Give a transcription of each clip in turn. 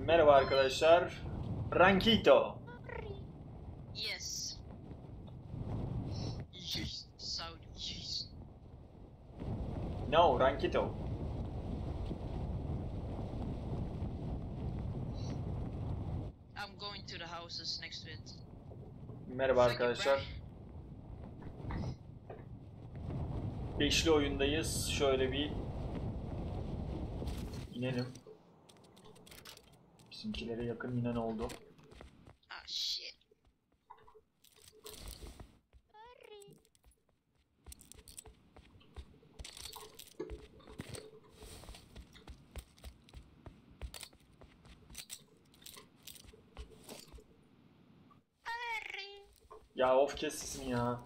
Merhaba arkadaşlar. Rankito. Yes. Yes. Saudi. Yes. No, Rankito. I'm going to the houses next to it. Merhaba Thank you, arkadaşlar. Beşli oyundayız. Şöyle bir inelim. Bizimkilere yakın inen oldu. Ah shit. Ya of kes sesini ya.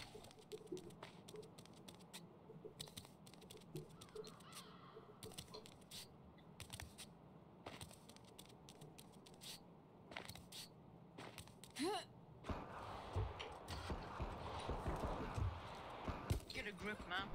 Get a grip, man.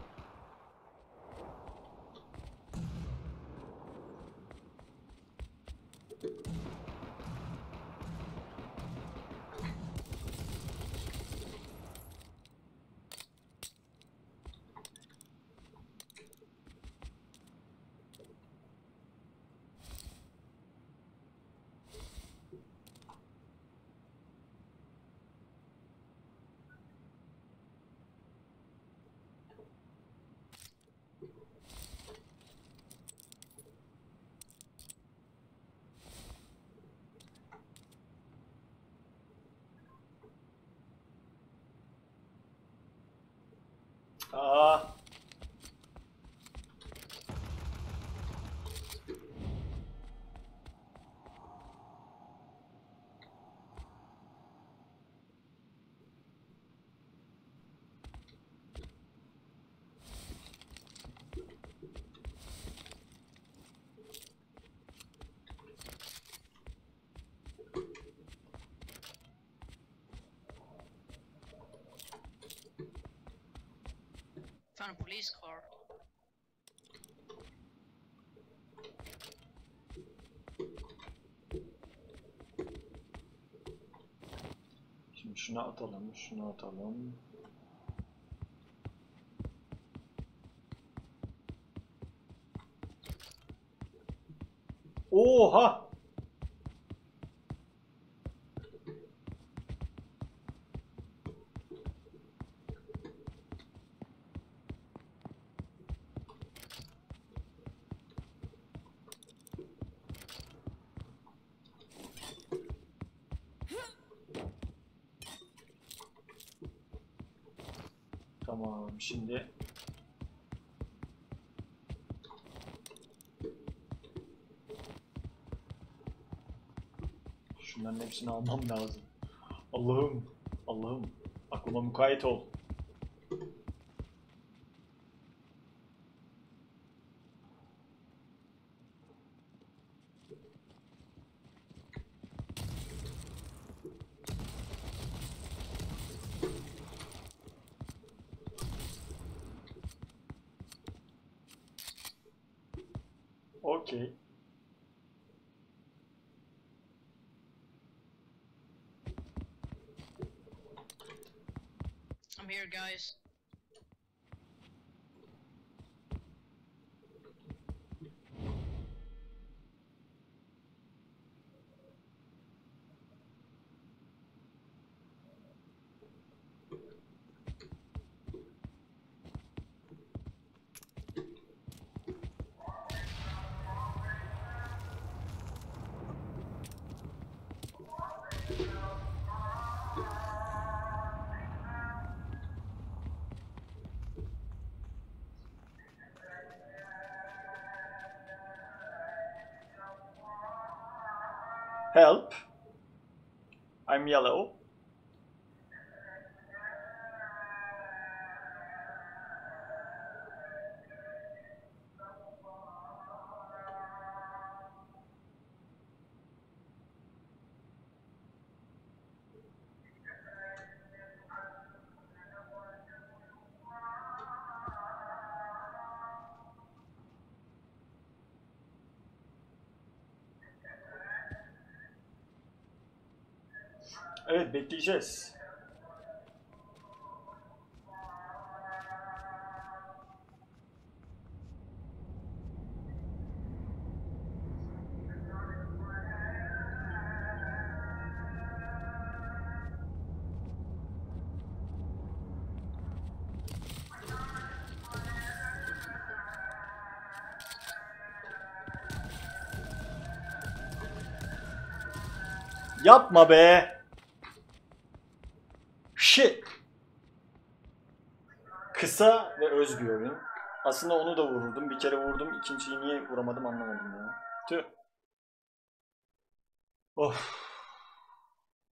Aa. Found a police car. Şimdi şunu atalım, şunu atalım. Oha! Tamam, şimdi şunların hepsini almam lazım. Allah'ım, Allah'ım, aklıma mukayyet ol. Okey. I'm here, guys. Help. I'm yellow. Evet, bekleyeceğiz. Yapma be. Shit. Kısa ve öz bir oyun. Aslında onu da vururdum. Bir kere vurdum. İkinciyi niye vuramadım anlamadım ya. Tüh. Of.